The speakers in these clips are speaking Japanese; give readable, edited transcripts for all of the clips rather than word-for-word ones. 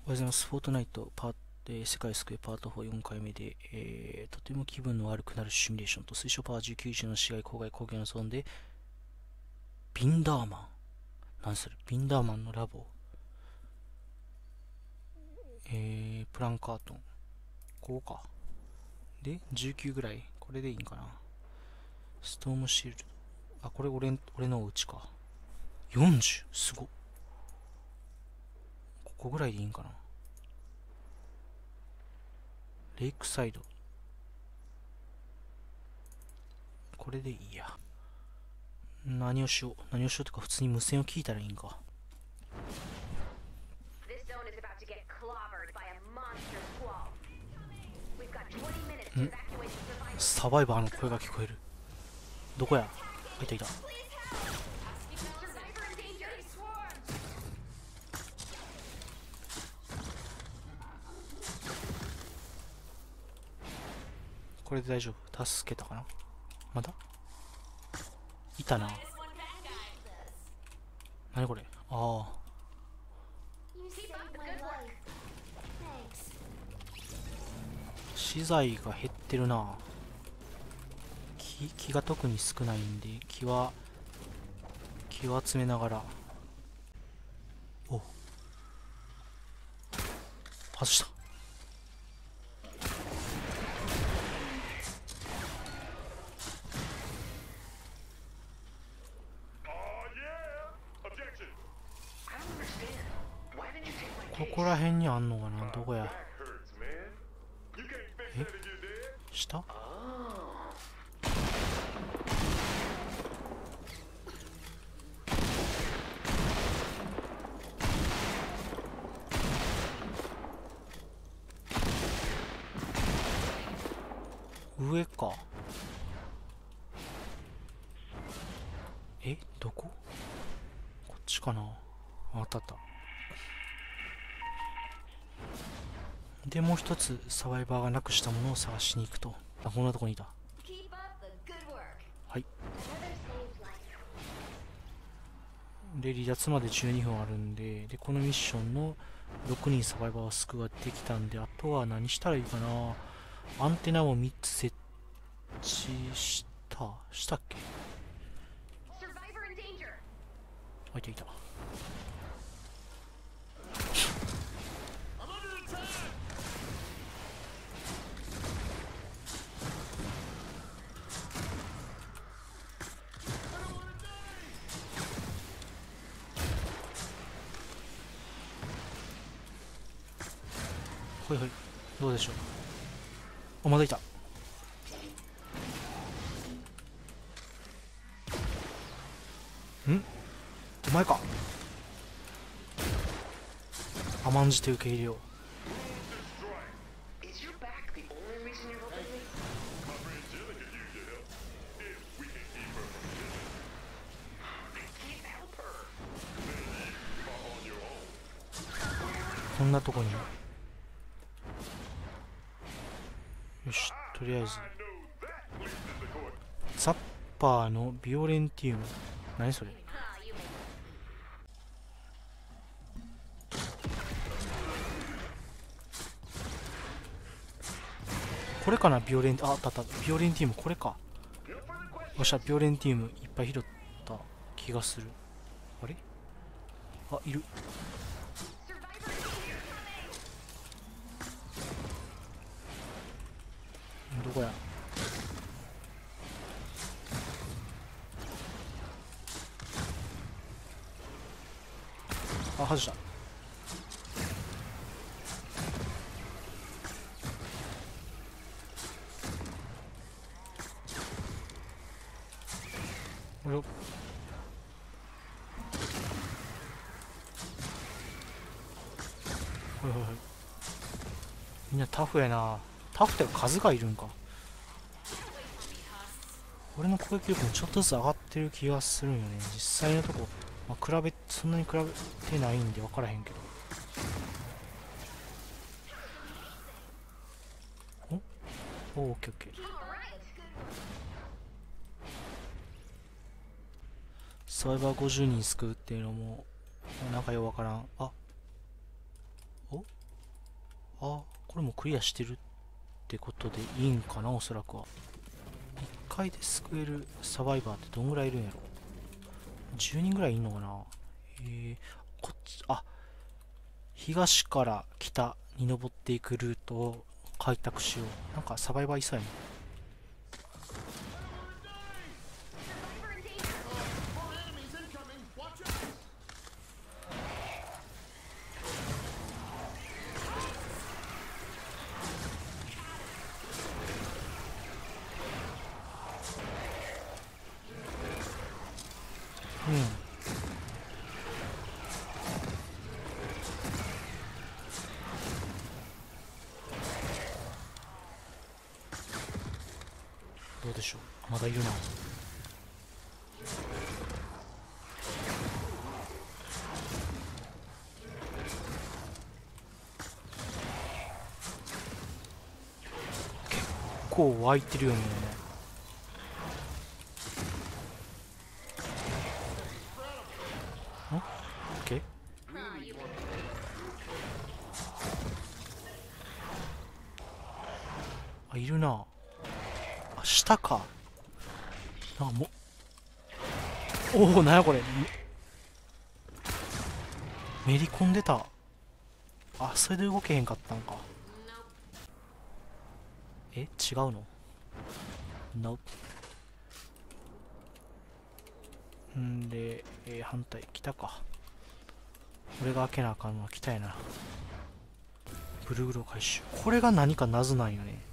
おはようございます。フォートナイト世界救いパート4、4回目で、とても気分の悪くなるシミュレーションと推奨パワー19時の市街郊外工業のゾーンで、ビンダーマン。何それビンダーマンのラボ。プランカートン。こうか。で、19ぐらい。これでいいんかな。ストームシールド。あ、これ俺のお家か。40! すごっ。ここぐらいでいいんかな。レイクサイド。これでいいや。何をしようとか普通に無線を聞いたらいいんか。サバイバーの声が聞こえる。どこや。いたいた。これで大丈夫。助けたかな。まだいたな。何これ。ああ、資材が減ってるな。木が特に少ないんで、木を集めながら。お、外した。ここら辺にあんのかな。どこや。え、下。上か。どこ。こっちかな。あったあった。で、もう一つサバイバーがなくしたものを探しに行くと。あ、こんなとこにいた。はい。で、離脱まで12分あるんで、このミッションの6人サバイバーを救うができたんで、あとは何したらいいかな。アンテナも3つ設置したっけ。あ、いたいた。ほいほい。どうでしょう。あ、まだいた。お前か。甘んじて受け入れよう。こんなとこに。よし、とりあえずザッパーのビオレンティウム。何それ。これかな。ビオレン、あったあった。ビオレンティウムこれか。よっしゃ、ビオレンティウムいっぱい拾った気がする。あれ。あ、いる。どこや。あ、外した。およ。ほいほいほい。みんなタフやな。タフって数がいるんか。俺の攻撃力もちょっとずつ上がってる気がするんよね。実際のとこ、そんなに比べてないんで分からへんけど。オッケーオッケー。サイバー50人救うっていうのもなんかようわからん。あ、お、 あ、これもクリアしてるってことでいいんかな、おそらくは。1回で救えるサバイバーってどんぐらいいるんやろ。10人ぐらいいんのかな。こっち、あ、東から北に登っていくルートを開拓しよう。なんかサバイバーいそうやね。うん。どうでしょう。まだいるな。結構湧いてるよね。オッケー。あ、いるな。あ、下か。なんかも、おお、なんやこれ。めり込んでた。あ、それで動けへんかったんか。違うの？ Nope。んで、反対、北か。俺が開けなあかんのは北やな。ブルーグロー回収。これが何か謎なんよね。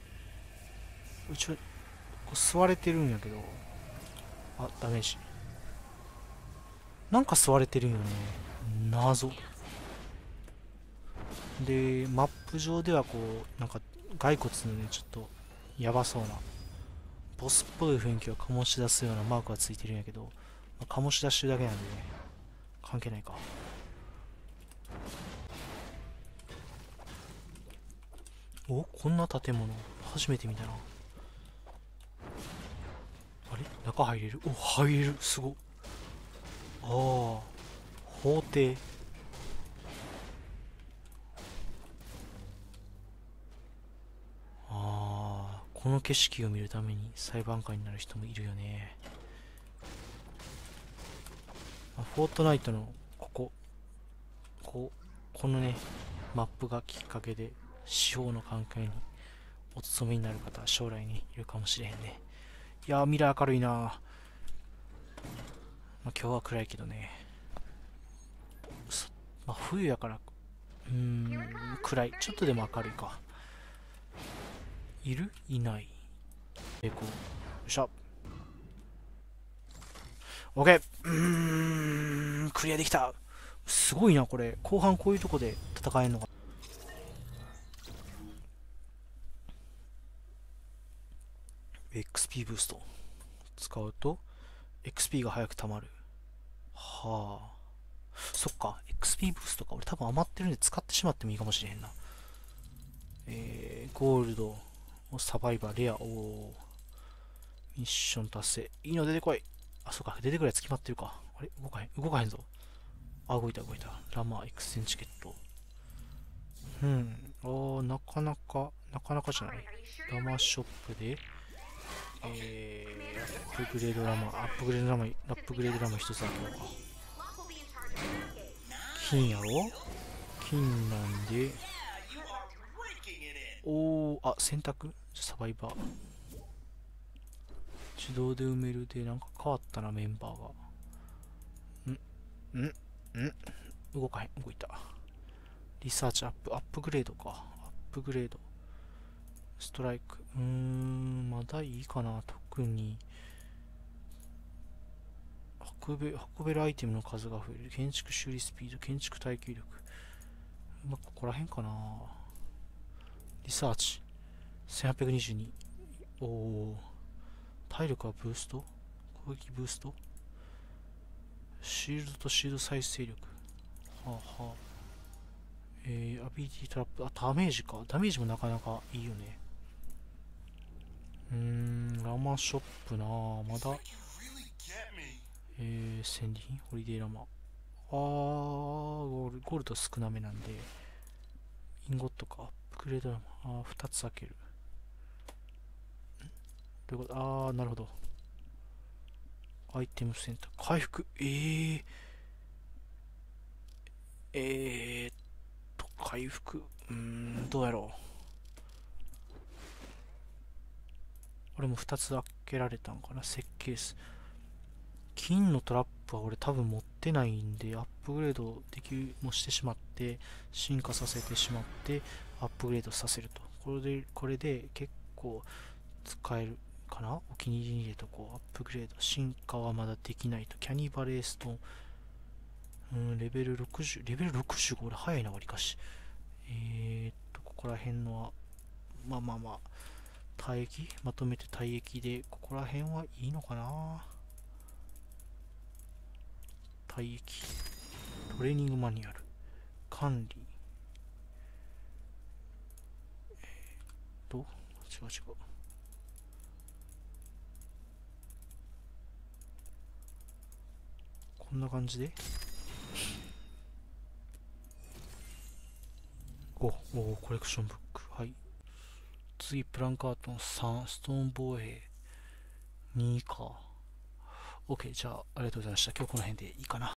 吸われてるんやけど。あ、ダメージ。なんか吸われてるんよね。謎。で、マップ上ではこう、なんか骸骨のね、ちょっとやばそうな、ボスっぽい雰囲気を醸し出すようなマークがついてるんやけど、まあ、醸し出してるだけなんでね、関係ないか。お、こんな建物、初めて見たな。あれ中入れる？お、入れる。すご。ああ、法廷。ああ、この景色を見るために裁判官になる人もいるよね。まあ、フォートナイトのこのね、マップがきっかけで司法の関係にお勤めになる方は将来にいるかもしれへんね。いやー、未来明るいな。まあ、今日は暗いけどね。まあ、冬やから、暗い。ちょっとでも明るいか。いる？いない。成功。よっしゃ。オッケー。クリアできた。すごいな、これ。後半こういうとこで戦えんのか。XP ブースト。使うと、XP が早く溜まる。はあ。そっか。XP ブーストか。俺多分余ってるんで使ってしまってもいいかもしれへんな。ゴールド、サバイバー、レア、ミッション達成。いいの出てこい。あ、そうか。出てくるやつ決まってるか。あれ動かへんぞ。あ、動いた動いた。ラマー、エクセンチケット。うん。なかなかじゃない。ラマーショップで、アップグレードラマー、アップグレードラマー一つだけようか。金やろ？金なんで、あ、選択サバイバー。自動で埋めるで、なんか変わったな、メンバーが。動かへん、動いた。リサーチアップグレードか。アップグレード。ストライク。まだいいかな、特に。運べるアイテムの数が増える。建築修理スピード、建築耐久力。まあ、ここら辺かな。リサーチ。1822。体力はブースト？攻撃ブースト？シールドとシールド再生力。はあはあ。アビリティトラップ。あ、ダメージか。ダメージもなかなかいいよね。ラマショップなぁ。まだ。戦利品ホリデーラマ。ゴールド少なめなんで、 インゴットか。アップグレードの、2つ開ける。どういうこと？なるほど。アイテムセンター。回復。回復。どうやろう。俺も2つ開けられたんかな。設計図。金のトラップは俺多分持ってないんで、アップグレードできるもしてしまって、進化させてしまって、アップグレードさせると。これで結構使えるかな。お気に入りに入れとこう。アップグレード。進化はまだできないと。キャニバレーストーン。レベル60。レベル65。俺早いな、わりかし。ここら辺のは、まあまあまあ、体液まとめて体液で、ここら辺はいいのかな。体液。トレーニングマニュアル。管理。違う違う。こんな感じで。コレクションブック。はい。次、プランカートン3、ストーン防衛2か。OK、じゃあ、ありがとうございました。今日この辺でいいかな。